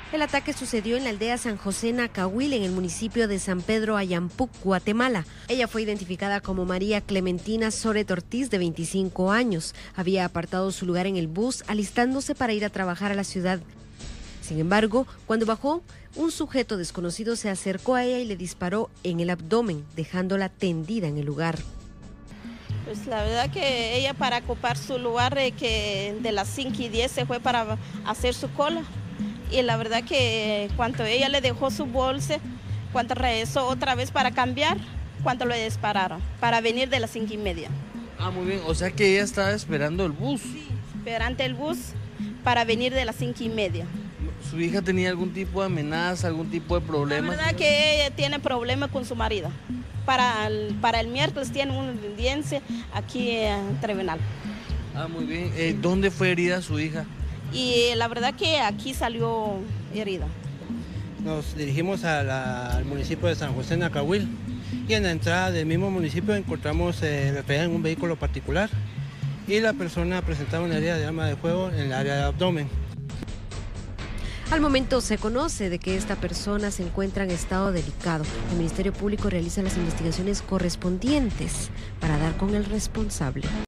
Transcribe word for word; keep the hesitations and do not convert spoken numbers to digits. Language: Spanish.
El ataque sucedió en la aldea San José Nacahuil, en el municipio de San Pedro Ayampuc, Guatemala. Ella fue identificada como María Clementina Soret Ortiz, de veinticinco años. Había apartado su lugar en el bus, alistándose para ir a trabajar a la ciudad. Sin embargo, cuando bajó, un sujeto desconocido se acercó a ella y le disparó en el abdomen, dejándola tendida en el lugar. Pues la verdad que ella, para ocupar su lugar, eh, que de las cinco y diez se fue para hacer su cola. Y la verdad que cuando ella le dejó su bolsa, cuando regresó otra vez para cambiar, cuando le dispararon, para venir de las cinco y media. Ah, muy bien, o sea que ella estaba esperando el bus. Sí, esperando el bus para venir de las cinco y media. ¿Su hija tenía algún tipo de amenaza, algún tipo de problema? La verdad que ella tiene problemas con su marido. Para el, para el miércoles tiene una audiencia aquí en el tribunal. Ah, muy bien. Eh, ¿Dónde fue herida su hija? Y la verdad que aquí salió herida. Nos dirigimos a la, al municipio de San José Nacahuil y en la entrada del mismo municipio encontramos eh, retraída en un vehículo particular y la persona presentaba una herida de arma de fuego en el área del abdomen. Al momento se conoce de que esta persona se encuentra en estado delicado. El Ministerio Público realiza las investigaciones correspondientes para dar con el responsable.